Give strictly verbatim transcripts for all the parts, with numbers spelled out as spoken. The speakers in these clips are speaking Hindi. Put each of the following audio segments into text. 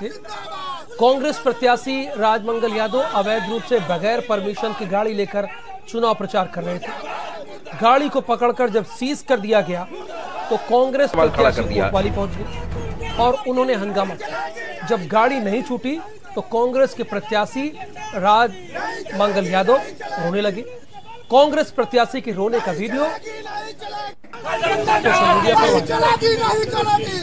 थे। कांग्रेस प्रत्याशी राजमंगल यादव अवैध रूप से बगैर परमिशन की गाड़ी लेकर चुनाव प्रचार कर रहे थे। गाड़ी को पकड़कर जब सीज कर दिया गया तो कांग्रेस प्रत्याशी कोतवाली पहुंच गए और उन्होंने हंगामा किया। जब गाड़ी नहीं छूटी तो कांग्रेस के प्रत्याशी राजमंगल यादव रोने लगे। कांग्रेस प्रत्याशी के रोने का वीडियो सोशल मीडिया पर नहीं चलेगी, नहीं चलेगी,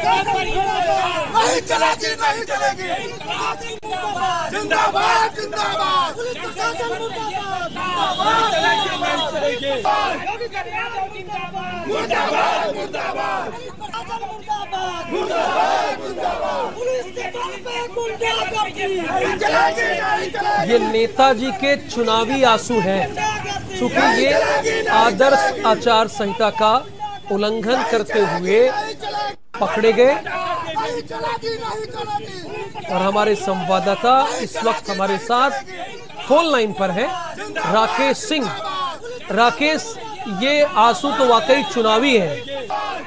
नहीं चलेगी, नहीं चलेगी। जिंदाबाद, जिंदाबाद, मुर्दाबाद, मुर्दाबाद, ये नेताजी के चुनावी आंसू हैं, चूंकि ये आदर्श आचार संहिता का उल्लंघन करते हुए पकड़े गए। और हमारे संवाददाता इस वक्त हमारे साथ फोन लाइन पर है राकेश सिंह। राकेश, ये आंसू तो वाकई चुनावी है।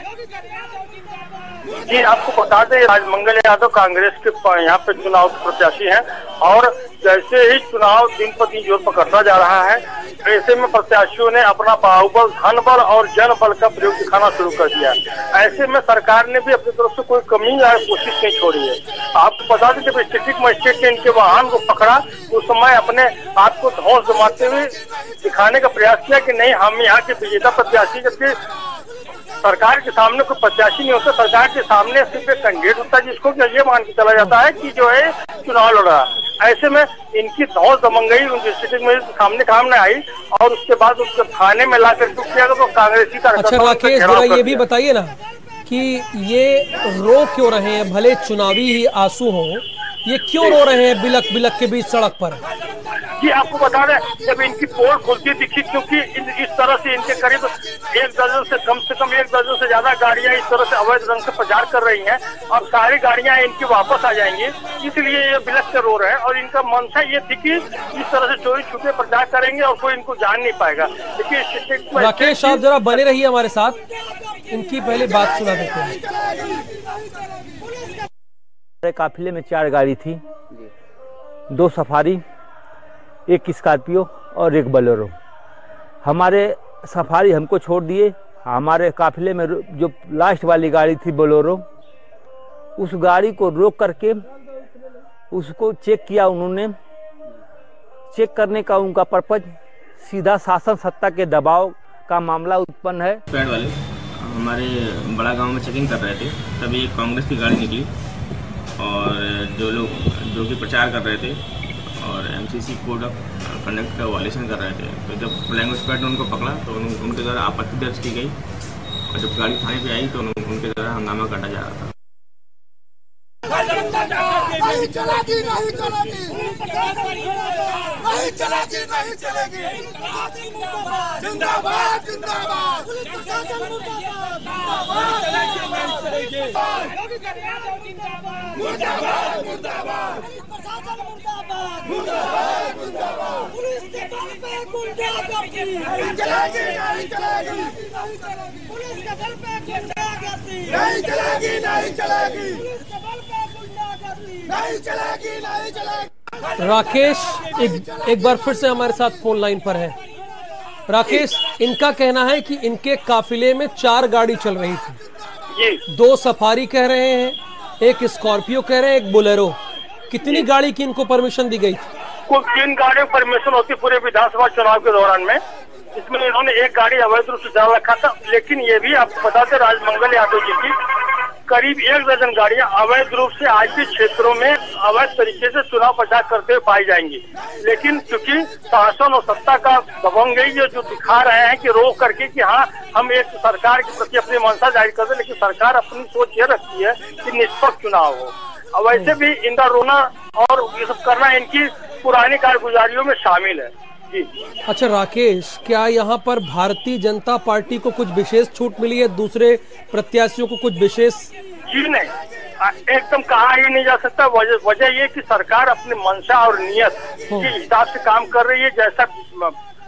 जी, आपको बता दें राजमंगल यादव कांग्रेस के यहाँ पे चुनाव प्रत्याशी हैं और जैसे ही चुनाव दिन पर दिन जोर पकड़ता जा रहा है, ऐसे में प्रत्याशियों ने अपना बाहुबल, धन बल और जन बल का प्रयोग दिखाना शुरू कर दिया। ऐसे में सरकार ने भी अपनी तरफ से कोई कमी या कोशिश नहीं छोड़ी है। आपको बता दें जब डिस्ट्रिक्ट मजिस्ट्रेट ने इनके वाहन को पकड़ा उस समय अपने आप को धौंस जमाते हुए दिखाने का प्रयास किया कि नहीं, हम यहाँ के विजेता प्रत्याशी, जबकि सरकार के सामने कोई प्रत्याशी नहीं होता। सरकार के सामने सिर्फ एक कैंडिडेट होता है जिसको ये मान के चला जाता है कि जो है चुनाव लड़ रहा। ऐसे में इनकी धौंस दमंगई उन डिस्ट्रिक्ट में सामने काम में आई और उसके बाद उसको थाने में लाकर टूट किया तो कांग्रेसी का। अच्छा राकेश, जरा ये भी बताइए ना कि ये रो क्यों रहे हैं? भले चुनावी ही आंसू हो, ये क्यों रो रहे हैं बिलक बिलक के बीच सड़क पर? जी, आपको बता दें जब इनकी पोल खुलती दिखी, क्योंकि इन, इस तरह से इनके करीब एक दर्जन से कम से कम एक दर्जन से ज्यादा गाड़ियां इस तरह से अवैध ढंग से प्रचार कर रही हैं और सारी गाड़ियां इनकी वापस आ जाएंगी, इसलिए ये बिलक से रो रहे हैं। और इनका मंशा ये थी कि इस तरह से चोरी छुपे प्रचार करेंगे और कोई इनको जान नहीं पाएगा। देखिए राकेश, आप जरा बने रहिए हमारे साथ, इनकी पहले बात सुना देते हैं। काफिले में चार गाड़ी थी, दो सफारी, एक स्कॉर्पियो और एक बोलेरो। हमारे सफारी हमको छोड़ दिए, हमारे काफिले में जो लास्ट वाली गाड़ी थी बोलेरो, उस गाड़ी को रोक करके उसको चेक किया उन्होंने। चेक करने का उनका पर्पज सीधा शासन सत्ता के दबाव का मामला उत्पन्न है। पैड वाले हमारे बड़ा गांव में चेकिंग कर रहे थे, तभी एक कांग्रेस की गाड़ी निकली और जो लोग जो कि प्रचार कर रहे थे और एमसीसी कोड ऑफ कंडक्ट का वायलेशन कर रहे थे। तो जब लैंग्वेज पैड ने उनको पकड़ा तो उन, उनके द्वारा आपत्ति दर्ज की गई और जब गाड़ी थाने पे आई तो उन, उनके द्वारा हंगामा काटा जा रहा था। नहीं चलेगी, नहीं चलेगी, नहीं चलेगी, नहीं चलेगी। जिंदाबाद, जिंदाबाद, मुर्दाबाद, मुर्दाबाद, मुर्दाबाद, मुर्दाबाद। पुलिस के बल पे गुंडागर्दी नहीं चलेगी, नहीं चलेगी, पुलिस के बल पे गुंडागर्दी नहीं चलेगी, नहीं चलेगी, पुलिस के बल पे गुंडागर्दी नहीं चलेगी, नहीं चलेगी। राकेश एक, एक बार फिर से हमारे साथ फोन लाइन पर है। राकेश, इनका कहना है कि इनके काफिले में चार गाड़ी चल रही थी, दो सफारी कह रहे हैं, एक स्कॉर्पियो कह रहे हैं, एक बोलेरो। कितनी गाड़ी की इनको परमिशन दी गई थी? कुल तीन गाड़ियों की परमिशन होती पूरे विधानसभा चुनाव के दौरान में। इसमें इन्होंने एक गाड़ी अवैध रूप से डाल रखा था, लेकिन ये भी आपको बताते राजमंगल यादव जी की करीब एक दर्जन गाड़ियां अवैध रूप से आज के क्षेत्रों में अवैध तरीके से चुनाव प्रचार करते हुए पाई जाएंगी। लेकिन क्योंकि शासन और सत्ता का दबंग है जो दिखा रहे हैं कि रोक करके कि हाँ हम एक सरकार के प्रति अपनी मंशा जाहिर कर दे, लेकिन सरकार अपनी सोच ये रखती है कि निष्पक्ष चुनाव हो। अब वैसे भी इनका रोना और ये सब करना इनकी पुरानी कारगुजारियों में शामिल है। जी अच्छा राकेश, क्या यहाँ पर भारतीय जनता पार्टी को कुछ विशेष छूट मिली है, दूसरे प्रत्याशियों को कुछ विशेष? जी नहीं, एकदम कहा ही नहीं जा सकता। वजह वजह ये कि सरकार अपनी मंशा और नियत के हिसाब से काम कर रही है। जैसा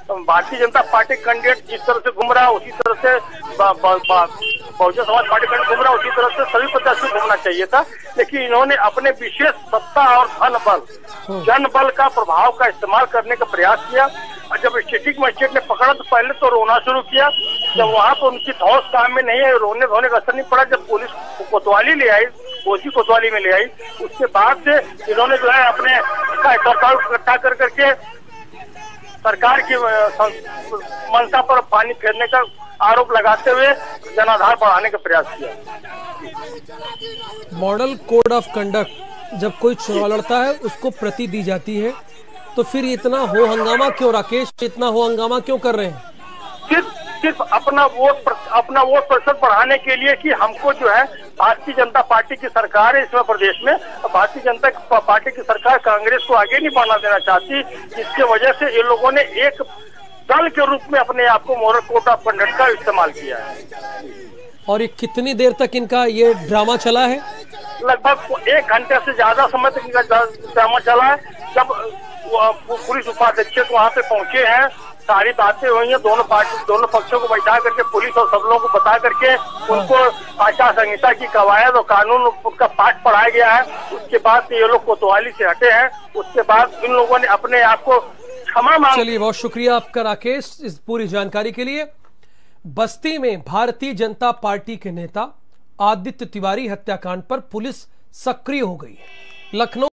भारतीय जनता पार्टी कैंडिडेट जिस तरह से घूम रहा है उसी तरह से बहुजन समाज पार्टी कैंडिडेट घूम रहा है उसी तरह से सभी प्रत्याशी घूमना चाहिए था। लेकिन इन्होंने अपने विशेष सत्ता और धन बल जन बल का प्रभाव का इस्तेमाल करने का प्रयास किया। और जब स्टेटिक मजिस्ट्रेट ने पकड़ा तो पहले तो रोना शुरू किया। जब वहाँ पर उनकी धौस काम में नहीं है, रोने धोने का असर नहीं पड़ा। जब पुलिस कोतवाली ले आई, कोसी कोतवाली में ले आई, उसके बाद से इन्होंने जो है अपने इकट्ठा कर करके सरकार की मंशा पर पानी फेरने का आरोप लगाते हुए जनाधार बढ़ाने का प्रयास किया। मॉडल कोड ऑफ कंडक्ट जब कोई चुनाव लड़ता है उसको प्रति दी जाती है, तो फिर इतना हो हंगामा क्यों राकेश, इतना हो हंगामा क्यों कर रहे हैं? सिर्फ सिर्फ अपना वोट अपना वोट प्रतिशत बढ़ाने के लिए कि हमको जो है भारतीय जनता पार्टी की सरकार है इसमें प्रदेश में, भारतीय जनता पार्टी की सरकार कांग्रेस को आगे नहीं बढ़ना देना चाहती, जिसकी वजह से ये लोगों ने एक दल के रूप में अपने आप को मॉडल कोड ऑफ कंडक्ट का इस्तेमाल किया है। और ये कितनी देर तक इनका ये ड्रामा चला है? लगभग एक घंटे से ज्यादा समय तक इनका ड्रामा चला है। जब पुलिस उपाधीक्षक वहाँ पे पहुंचे हैं, सारी बातें हुई हैं, दोनों पार्टी दोनों पक्षों को बैठा करके पुलिस और सब लोगों को बता करके उनको आचार संहिता की कवायद और कानून का पाठ पढ़ाया गया है। उसके बाद ये लोग कोतवाली से हटे हैं। उसके बाद इन लोगों ने अपने आप को क्षमा मांग। चलिए, बहुत शुक्रिया आपका राकेश इस पूरी जानकारी के लिए। बस्ती में भारतीय जनता पार्टी के नेता आदित्य तिवारी हत्याकांड पर पुलिस सक्रिय हो गई है। लखनऊ